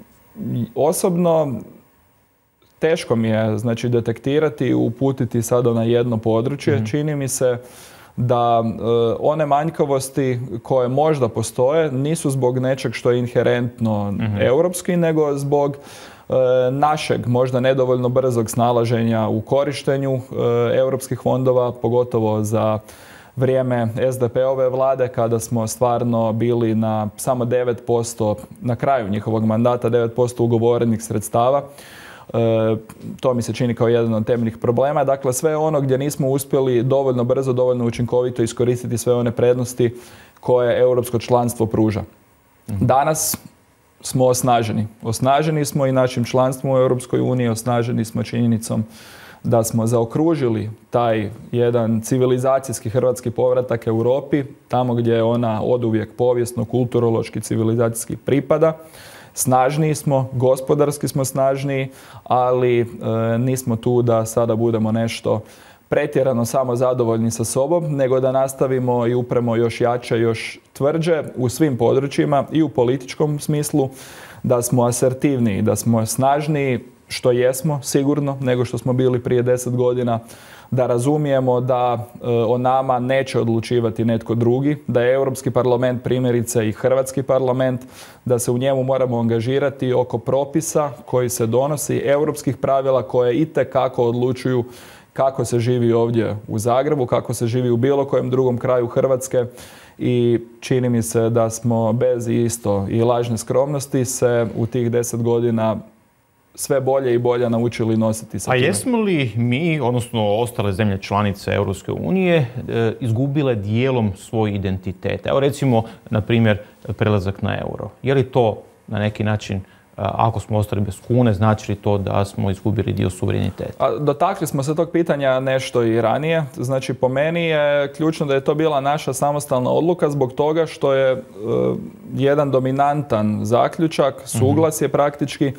osobno teško mi je znači detektirati i uputiti sada na jedno područje. Mm-hmm. Čini mi se da e, one manjkavosti koje možda postoje nisu zbog nečeg što je inherentno mm-hmm. europski, nego zbog e, našeg možda nedovoljno brzog snalaženja u korištenju e, europskih fondova, pogotovo za vrijeme es de pe-ove vlade kada smo stvarno bili na samo devet posto na kraju njihovog mandata, devet posto ugovorenih sredstava. E, to mi se čini kao jedan od temeljnih problema. Dakle, sve ono gdje nismo uspjeli dovoljno brzo, dovoljno učinkovito iskoristiti sve one prednosti koje europsko članstvo pruža. Mhm. Danas smo osnaženi. Osnaženi smo i našim članstvom u Europskoj uniji, osnaženi smo činjenicom da smo zaokružili taj jedan civilizacijski hrvatski povratak Europi, tamo gdje je ona oduvijek povijesno, kulturološki, civilizacijski pripada. Snažniji smo, gospodarski smo snažniji, ali e, nismo tu da sada budemo nešto pretjerano samo zadovoljni sa sobom, nego da nastavimo i upremo još jače, još tvrđe u svim područjima i u političkom smislu, da smo asertivniji, da smo snažniji što jesmo sigurno, nego što smo bili prije deset godina, da razumijemo da o nama neće odlučivati netko drugi, da je Europski parlament primjerice i Hrvatski parlament, da se u njemu moramo angažirati oko propisa koji se donosi, europskih pravila koje itekako odlučuju kako se živi ovdje u Zagrebu, kako se živi u bilo kojem drugom kraju Hrvatske i čini mi se da smo bez isto i lažne skromnosti se u tih deset godina sve bolje i bolje naučili nositi sa time. A jesmo li mi, odnosno ostale zemlje članice Europske unije, izgubile dijelom svoj identitet? Evo recimo, na primjer, prelazak na euro. Je li to na neki način, ako smo ostali bez kune, znači li to da smo izgubili dio suvereniteta? A, dotakli smo se tog pitanja nešto i ranije. Znači, po meni je ključno da je to bila naša samostalna odluka zbog toga što je uh, jedan dominantan zaključak, suglasje mm-hmm. praktički,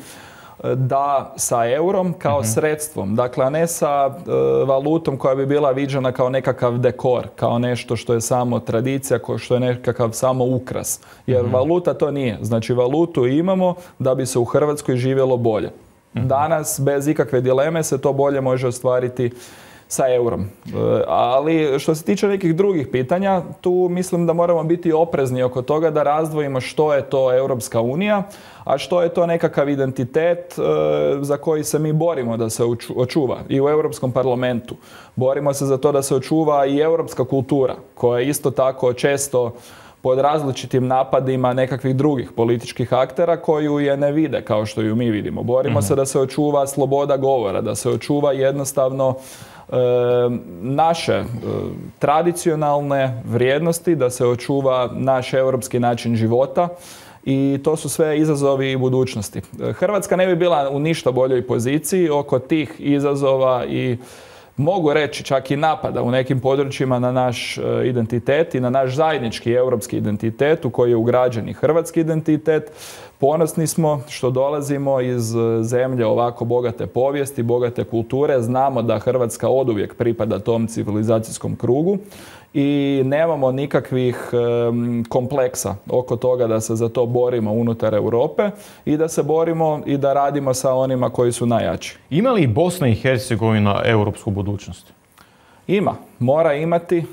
da sa eurom kao mm-hmm. sredstvom, dakle, a ne sa uh, valutom koja bi bila viđena kao nekakav dekor, kao nešto što je samo tradicija, što je nekakav samo ukras. Jer mm-hmm. valuta to nije. Znači, valutu imamo da bi se u Hrvatskoj živjelo bolje. Mm-hmm. Danas, bez ikakve dileme, se to bolje može ostvariti sa eurom. E, ali što se tiče nekih drugih pitanja, tu mislim da moramo biti oprezni oko toga da razdvojimo što je to Europska unija, a što je to nekakav identitet e, za koji se mi borimo da se očuva i u Europskom parlamentu. Borimo se za to da se očuva i europska kultura, koja je isto tako često pod različitim napadima nekakvih drugih političkih aktera koju je ne vide kao što ju mi vidimo. Borimo mm-hmm. se da se očuva sloboda govora, da se očuva jednostavno e, naše e, tradicionalne vrijednosti, da se očuva naš europski način života i to su sve izazovi i budućnosti. Hrvatska ne bi bila u ništa boljoj poziciji oko tih izazova i mogu reći čak i napada u nekim područjima na naš identitet i na naš zajednički europski identitet u koji je ugrađen i hrvatski identitet. Ponosni smo što dolazimo iz zemlje ovako bogate povijesti, bogate kulture. Znamo da Hrvatska oduvijek pripada tom civilizacijskom krugu i nemamo nikakvih um, kompleksa oko toga da se za to borimo unutar Europe i da se borimo i da radimo sa onima koji su najjači. Ima li Bosna i Hercegovina europsku budućnost? Ima. Mora imati.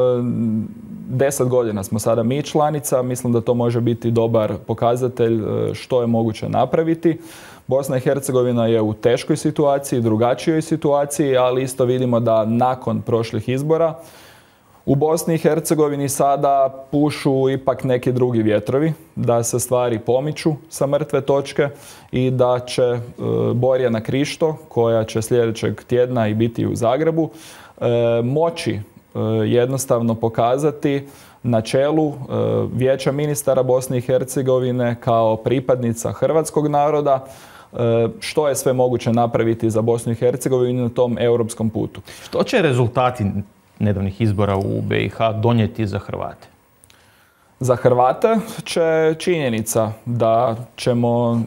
Deset godina smo sada mi članica. Mislim da to može biti dobar pokazatelj što je moguće napraviti. Bosna i Hercegovina je u teškoj situaciji, drugačijoj situaciji, ali isto vidimo da nakon prošlih izbora u Bosni i Hercegovini sada pušu ipak neki drugi vjetrovi, da se stvari pomiču sa mrtve točke i da će e, Borjana Krišto, koja će sljedećeg tjedna i biti u Zagrebu, e, moći e, jednostavno pokazati na čelu e, Vijeća ministara Bosne i Hercegovine kao pripadnica hrvatskog naroda e, što je sve moguće napraviti za Bosnu i Hercegovinu na tom europskom putu. Što će rezultati nedavnih izbora u B i H donijeti za Hrvate? Za Hrvate će činjenica da ćemo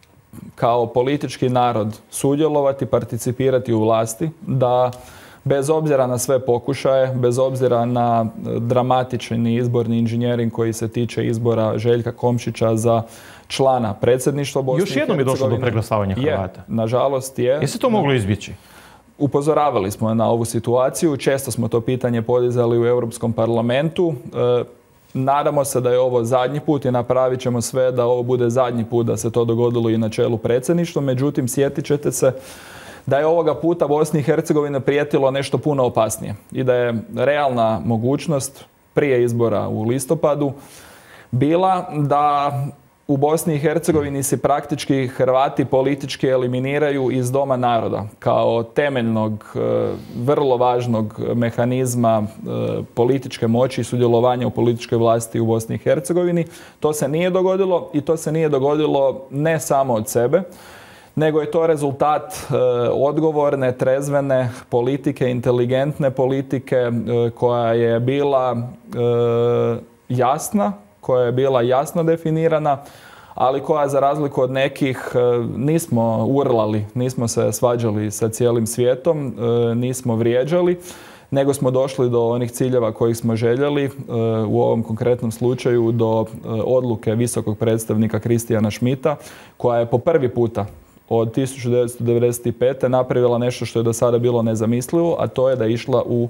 kao politički narod sudjelovati, participirati u vlasti, da bez obzira na sve pokušaje, bez obzira na dramatični izborni inženjering koji se tiče izbora Željka Komšića za člana predsjedništva Bosne i Hercegovine. Još jednom je došlo do preglasavanja Hrvata. Je, nažalost je. Je se to moglo izbjeći? Upozoravali smo na ovu situaciju, često smo to pitanje podizali u Europskom parlamentu. E, nadamo se da je ovo zadnji put i napravit ćemo sve da ovo bude zadnji put da se to dogodilo i na čelu predsjedništva. Međutim, sjetit ćete se da je ovoga puta Bosni i Hercegovini prijetilo nešto puno opasnije i da je realna mogućnost prije izbora u listopadu bila da u Bosni i Hercegovini se praktički Hrvati politički eliminiraju iz Doma naroda kao temeljnog, vrlo važnog mehanizma političke moći i sudjelovanja u političkoj vlasti u Bosni i Hercegovini. To se nije dogodilo i to se nije dogodilo ne samo od sebe, nego je to rezultat odgovorne, trezvene politike, inteligentne politike koja je bila jasna, koja je bila jasno definirana, ali koja za razliku od nekih nismo urlali, nismo se svađali sa cijelim svijetom, nismo vrijeđali, nego smo došli do onih ciljeva kojih smo željeli, u ovom konkretnom slučaju do odluke visokog predstavnika Kristijana Schmidta, koja je po prvi puta od tisuću devetsto devedeset pete. napravila nešto što je do sada bilo nezamislivo, a to je da je išla u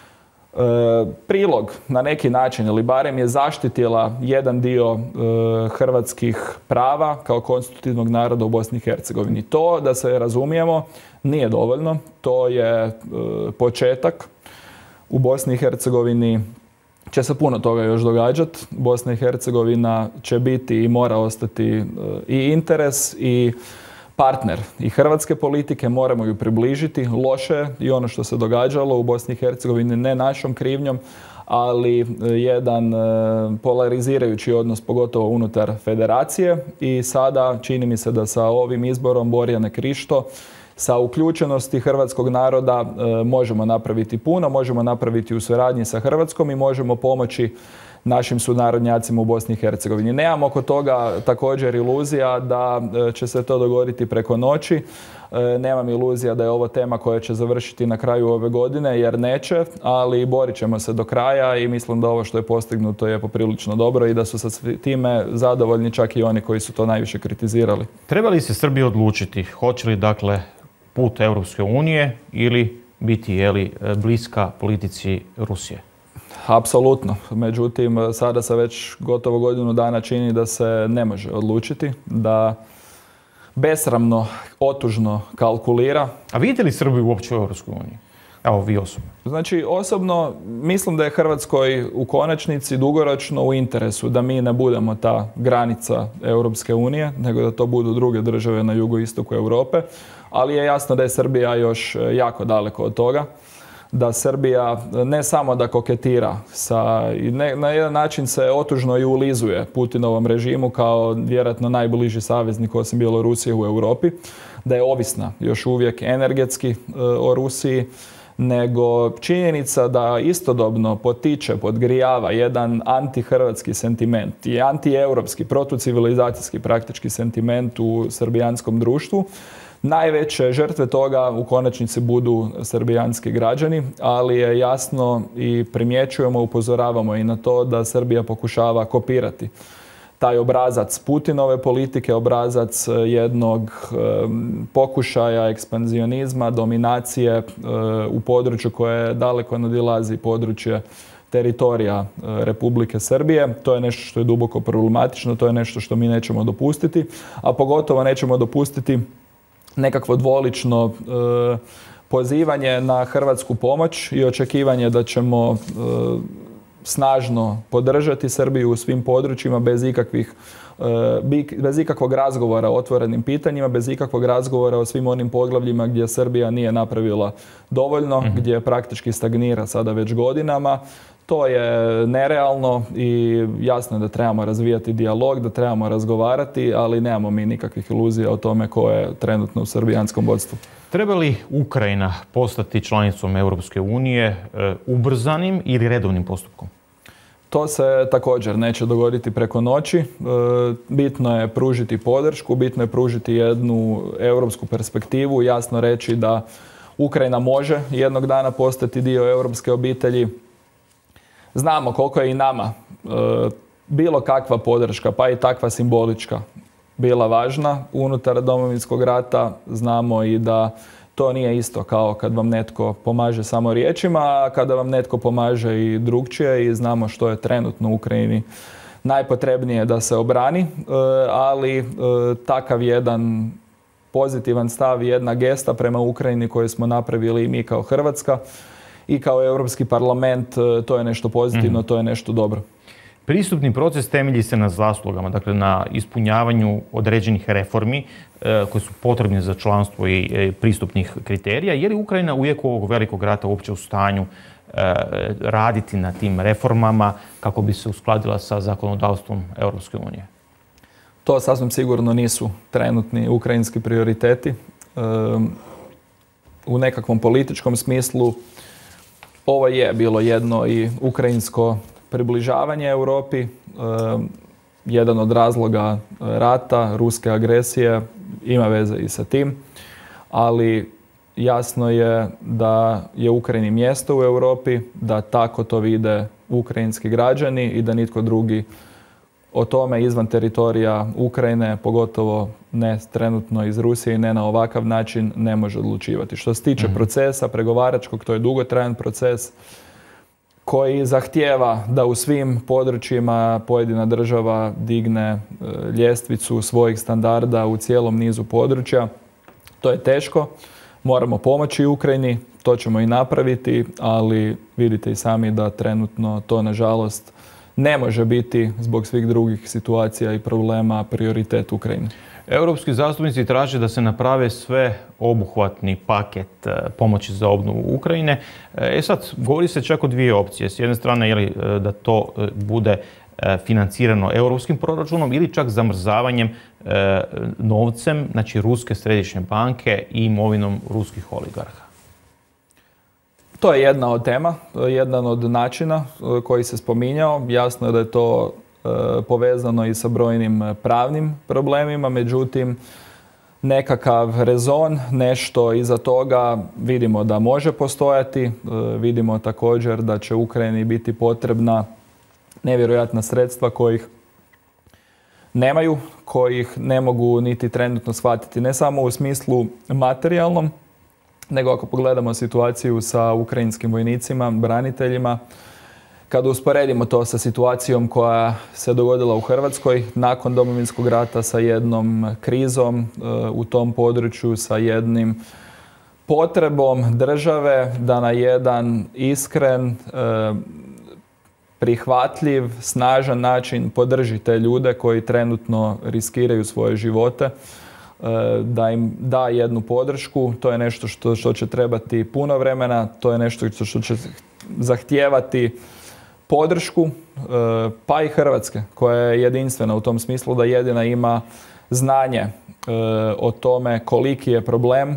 e, prilog na neki način, ili barem je zaštitila jedan dio e, hrvatskih prava kao konstitutivnog naroda u Bosni i Hercegovini. To, da se razumijemo, nije dovoljno. To je e, početak. U Bosni i Hercegovini će se puno toga još događati. Bosna i Hercegovina će biti i mora ostati i interes i partner i hrvatske politike, moramo ju približiti. Loše je i ono što se događalo u Bosni i Hercegovini, ne našom krivnjom, ali jedan polarizirajući odnos, pogotovo unutar federacije. I sada čini mi se da sa ovim izborom Borjane Krišto, sa uključenosti hrvatskog naroda e, možemo napraviti puno, možemo napraviti u suradnji sa Hrvatskom i možemo pomoći našim sunarodnjacima u Bosni i Hercegovini. Nemamo oko toga također iluzija da e, će se to dogoditi preko noći. E, nemam iluzija da je ovo tema koja će završiti na kraju ove godine, jer neće, ali borit ćemo se do kraja i mislim da ovo što je postignuto je poprilično dobro i da su sa time zadovoljni čak i oni koji su to najviše kritizirali. Treba li se Srbija odlučiti? Hoće li, dakle, put Europske unije ili biti, jeli, bliska politici Rusije? Apsolutno. Međutim, sada se već gotovo godinu dana čini da se ne može odlučiti, da besramno, otužno kalkulira. A vidite li Srbiju uopće u Europskoj uniji? Evo, vi osobno. Znači, osobno mislim da je Hrvatskoj u konačnici dugoročno u interesu da mi ne budemo ta granica Europske unije, nego da to budu druge države na jugoistoku Europe. Ali je jasno da je Srbija još jako daleko od toga. Da Srbija ne samo da koketira sa, ne, na jedan način se otužno i ulizuje Putinovom režimu kao vjerojatno najbliži saveznik osim Bjelorusije u Europi, da je ovisna još uvijek energetski e, o Rusiji, nego činjenica da istodobno potiče, podgrijava jedan antihrvatski sentiment i antieuropski, protucivilizacijski praktički sentiment u srbijanskom društvu. Najveće žrtve toga u konačnici budu srbijanski građani, ali je jasno i primjećujemo, upozoravamo i na to da Srbija pokušava kopirati taj obrazac Putinove politike, obrazac jednog e, pokušaja ekspanzionizma, dominacije e, u području koje daleko nadilazi područje teritorija e, Republike Srbije. To je nešto što je duboko problematično, to je nešto što mi nećemo dopustiti, a pogotovo nećemo dopustiti nekakvo dvolično e, pozivanje na hrvatsku pomoć i očekivanje da ćemo e, snažno podržati Srbiju u svim područjima bez ikakvih e, bez ikakvog razgovora o otvorenim pitanjima, bez ikakvog razgovora o svim onim poglavljima gdje Srbija nije napravila dovoljno, mm-hmm. gdje praktički stagnira sada već godinama. To je nerealno i jasno je da trebamo razvijati dijalog, da trebamo razgovarati, ali nemamo mi nikakvih iluzija o tome ko je trenutno u srbijanskom vodstvu. Treba li Ukrajina postati članicom Europske unije e, ubrzanim ili redovnim postupkom? To se također neće dogoditi preko noći. E, bitno je pružiti podršku, bitno je pružiti jednu europsku perspektivu, jasno reći da Ukrajina može jednog dana postati dio europske obitelji. Znamo koliko je i nama e, bilo kakva podrška, pa i takva simbolička, bila važna unutar Domovinskog rata. Znamo i da to nije isto kao kad vam netko pomaže samo riječima, a kada vam netko pomaže i drugčije, i znamo što je trenutno u Ukrajini najpotrebnije da se obrani, e, ali e, takav jedan pozitivan stav, jedna gesta prema Ukrajini koju smo napravili i mi kao Hrvatska i kao Europski parlament, to je nešto pozitivno, mm-hmm. to je nešto dobro. Pristupni proces temelji se na zaslugama, dakle na ispunjavanju određenih reformi e, koje su potrebne za članstvo i e, pristupnih kriterija. Je li Ukrajina u jeku ovog velikog rata uopće u stanju e, raditi na tim reformama kako bi se uskladila sa zakonodavstvom Europske unije? To sasvim sigurno nisu trenutni ukrajinski prioriteti. E, u nekakvom političkom smislu ovo je bilo jedno i ukrajinsko približavanje Europi, e, jedan od razloga rata, ruske agresije, ima veze i sa tim, ali jasno je da je Ukrajini mjesto u Europi, da tako to vide ukrajinski građani i da nitko drugi o tome izvan teritorija Ukrajine, pogotovo ne trenutno iz Rusije i ne na ovakav način, ne može odlučivati. Što se tiče mm-hmm. procesa pregovaračkog, to je dugotrajan proces koji zahtijeva da u svim područjima pojedina država digne e, ljestvicu svojih standarda u cijelom nizu područja. To je teško, moramo pomoći Ukrajini, to ćemo i napraviti, ali vidite i sami da trenutno to nažalost ne može biti zbog svih drugih situacija i problema prioritet Ukrajine. Europski zastupnici traže da se naprave sve obuhvatni paket pomoći za obnovu Ukrajine. E sad, govori se čak o dvije opcije. S jedne strane, je li da to bude financirano europskim proračunom ili čak zamrzavanjem e, novcem, znači Ruske središnje banke i imovinom ruskih oligarha. To je jedna od tema, jedan od načina koji se spominjao. Jasno je da je to e, povezano i sa brojnim pravnim problemima, međutim nekakav rezon, nešto iza toga vidimo da može postojati. E, vidimo također da će Ukrajini biti potrebna nevjerojatna sredstva kojih nemaju, kojih ne mogu niti trenutno shvatiti. Ne samo u smislu materijalnom, nego ako pogledamo situaciju sa ukrajinskim vojnicima, braniteljima, kada usporedimo to sa situacijom koja se dogodila u Hrvatskoj nakon Domovinskog rata sa jednom krizom e, u tom području, sa jednim potrebom države da na jedan iskren, e, prihvatljiv, snažan način podrži te ljude koji trenutno riskiraju svoje živote, da im da jednu podršku. To je nešto što, što će trebati puno vremena, to je nešto što će zahtijevati podršku, pa i Hrvatske, koja je jedinstvena u tom smislu da jedina ima znanje o tome koliki je problem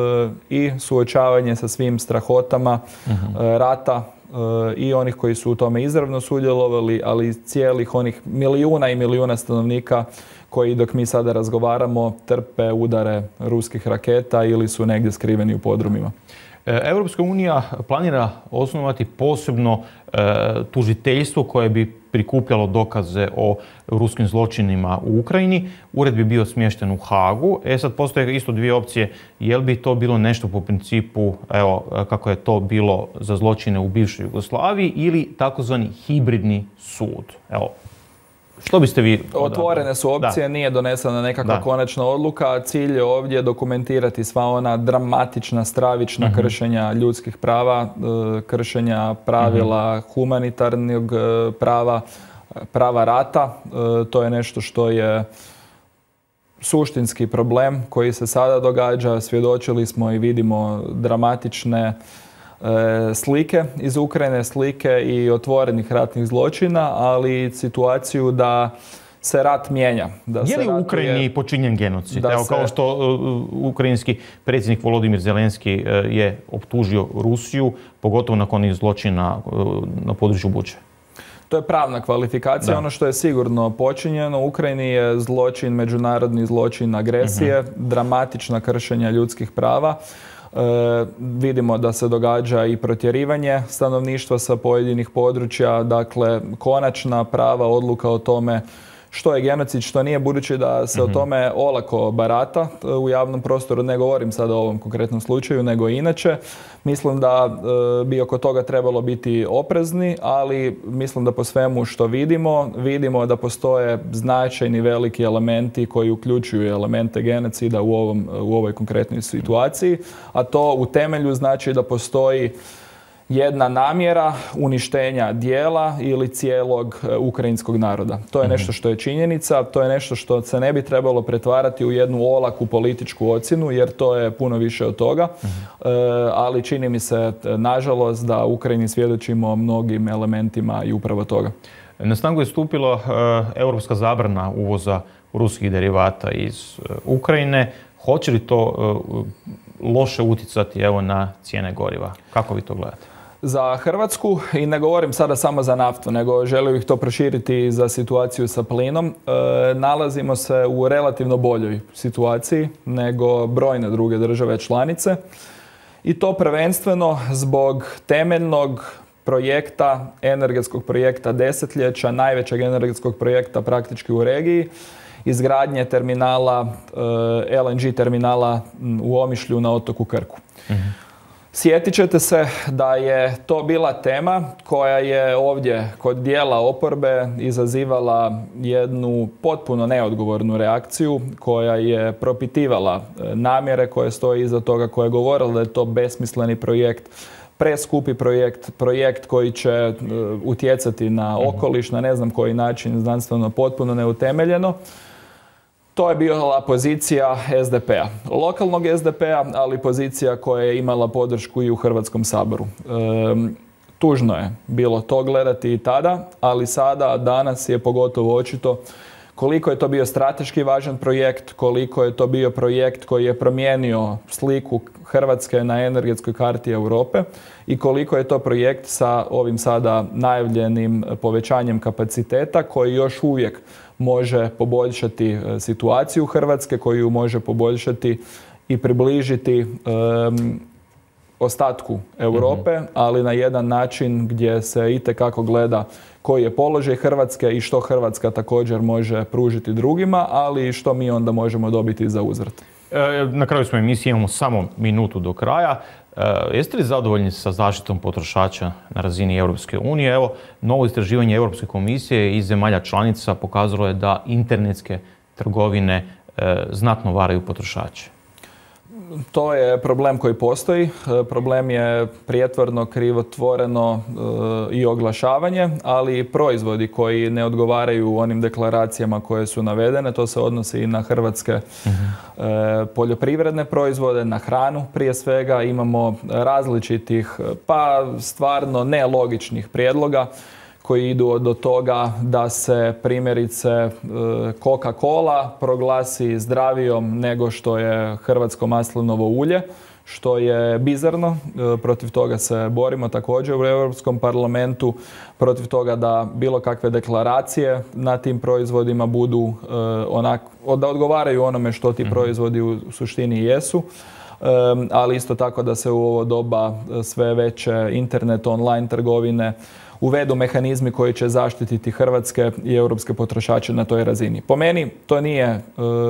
i suočavanje sa svim strahotama uh-huh. rata i onih koji su u tome izravno sudjelovali, ali i cijelih onih milijuna i milijuna stanovnika koji dok mi sada razgovaramo trpe udare ruskih raketa ili su negdje skriveni u podrumima. Europska unija planira osnovati posebno e, tužiteljstvo koje bi prikupljalo dokaze o ruskim zločinima u Ukrajini. Ured bi bio smješten u Hagu. E sad postoje isto dvije opcije. Je li bi to bilo nešto po principu, evo, kako je to bilo za zločine u bivšoj Jugoslaviji ili takozvani hibridni sud? Evo, što biste vi... Otvorene su opcije, da. Nije donesena nekakva da. konačna odluka. Cilj je ovdje dokumentirati sva ona dramatična, stravična uh-huh. kršenja ljudskih prava, kršenja pravila uh-huh. humanitarnog prava, prava rata. To je nešto što je suštinski problem koji se sada događa. Svjedočili smo i vidimo dramatične slike iz Ukrajine, slike i otvorenih ratnih zločina, ali situaciju da se rat mijenja. Da je li u Ukrajini je, počinjen genocid? Evo, se, kao što uh, ukrajinski predsjednik Volodimir Zelenski uh, je optužio Rusiju, pogotovo nakon onih zločina uh, na području Buče. To je pravna kvalifikacija. Da. Ono što je sigurno počinjeno u Ukrajini je zločin, međunarodni zločin agresije, uh-huh. dramatična kršenja ljudskih prava. E, vidimo da se događa i protjerivanje stanovništva sa pojedinih područja, dakle konačna prava odluka o tome što je genocid, što nije, budući da se mm-hmm. o tome olako barata u javnom prostoru. Ne govorim sada o ovom konkretnom slučaju, nego inače. Mislim da e, bi oko toga trebalo biti oprezni, ali mislim da po svemu što vidimo, vidimo da postoje značajni veliki elementi koji uključuju elemente genocida u, ovom, u ovoj konkretnoj situaciji, a to u temelju znači da postoji jedna namjera uništenja dijela ili cijelog ukrajinskog naroda. To je nešto što je činjenica, to je nešto što se ne bi trebalo pretvarati u jednu olaku političku ocjenu, jer to je puno više od toga. Uh-huh. E, ali čini mi se, nažalost, da u Ukrajini svjedočimo mnogim elementima i upravo toga. Na snagu je stupila uh, europska zabrana uvoza ruskih derivata iz uh, Ukrajine. Hoće li to uh, loše utjecati evo, na cijene goriva? Kako vi to gledate? Za Hrvatsku, i ne govorim sada samo za naftu, nego želio bih to proširiti za situaciju sa plinom, e, nalazimo se u relativno boljoj situaciji nego brojne druge države članice. I to prvenstveno zbog temeljnog projekta, energetskog projekta desetljeća, najvećeg energetskog projekta praktički u regiji, izgradnje terminala, L N G terminala u Omišlju na otoku Krku. Mm-hmm. Sjetit ćete se da je to bila tema koja je ovdje kod dijela oporbe izazivala jednu potpuno neodgovornu reakciju, koja je propitivala namjere koje stoje iza toga, koja je govorila da je to besmisleni projekt, preskupi projekt, projekt koji će utjecati na okoliš, na ne znam koji način, znanstveno potpuno neutemeljeno. To je bila pozicija S D P-a, lokalnog S D P-a, ali pozicija koja je imala podršku i u Hrvatskom saboru. E, tužno je bilo to gledati i tada, ali sada, danas je pogotovo očito koliko je to bio strateški važan projekt, koliko je to bio projekt koji je promijenio sliku Hrvatske na energetskoj karti Europe i koliko je to projekt sa ovim sada najavljenim povećanjem kapaciteta koji još uvijek može poboljšati situaciju Hrvatske, koji ju može poboljšati i približiti um, ostatku Europe, mm-hmm. ali na jedan način gdje se itekako gleda koji je položaj Hrvatske i što Hrvatska također može pružiti drugima, ali i što mi onda možemo dobiti za uzvrat. E, na kraju smo emisije, imamo samo minutu do kraja. E, jeste li zadovoljni sa zaštitom potrošača na razini Europske unije? Evo, novo istraživanje Europske komisije iz zemalja članica pokazalo je da internetske trgovine e, znatno varaju potrošače. To je problem koji postoji. Problem je prijetvorno, krivotvoreno e, i oglašavanje, ali i proizvodi koji ne odgovaraju onim deklaracijama koje su navedene. To se odnosi i na hrvatske mm-hmm. e, poljoprivredne proizvode, na hranu prije svega. Imamo različitih, pa stvarno nelogičnih prijedloga koji idu do toga da se primjerice Coca-Cola proglasi zdravijom nego što je hrvatsko maslinovo ulje, što je bizarno. Protiv toga se borimo također u Europskom parlamentu, protiv toga da bilo kakve deklaracije na tim proizvodima budu onako, da odgovaraju onome što ti proizvodi u suštini jesu. Ali isto tako da se u ovo doba sve veće internet, online trgovine uvedu mehanizmi koji će zaštititi hrvatske i europske potrošače na toj razini. Po meni to nije,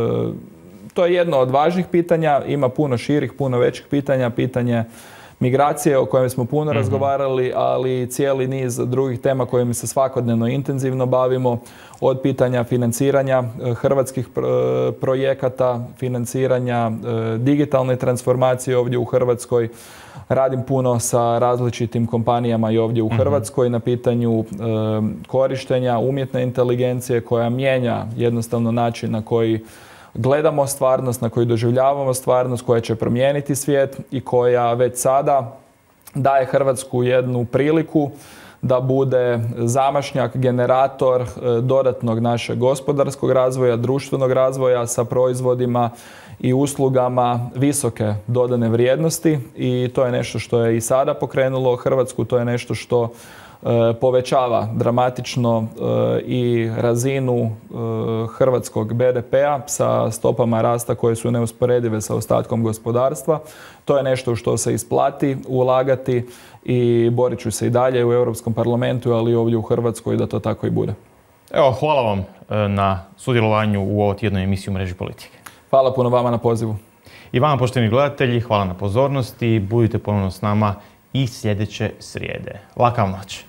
to je jedno od važnih pitanja, ima puno širih, puno većih pitanja, pitanje migracije o kojem smo puno mm-hmm. razgovarali, ali cijeli niz drugih tema kojima se svakodnevno intenzivno bavimo, od pitanja financiranja hrvatskih projekata, financiranja digitalne transformacije ovdje u Hrvatskoj. Radim puno sa različitim kompanijama i ovdje u Hrvatskoj mm-hmm. na pitanju e, korištenja umjetne inteligencije koja mijenja jednostavno način na koji gledamo stvarnost, na koji doživljavamo stvarnost, koja će promijeniti svijet i koja već sada daje Hrvatsku jednu priliku da bude zamašnjak, generator dodatnog našeg gospodarskog razvoja, društvenog razvoja sa proizvodima i uslugama visoke dodane vrijednosti i to je nešto što je i sada pokrenulo Hrvatsku, to je nešto što povećava dramatično i razinu hrvatskog B D P-a sa stopama rasta koje su neusporedive sa ostatkom gospodarstva. To je nešto u što se isplati ulagati i borit ću se i dalje u Europskom parlamentu, ali i ovdje u Hrvatskoj da to tako i bude. Evo, hvala vam na sudjelovanju u ovoj tjednoj emisiji Mreži politike. Hvala puno vama na pozivu. I vama, poštovani gledatelji, hvala na pozornosti. Budite ponovno s nama i sljedeće srijede. Laka vam noć.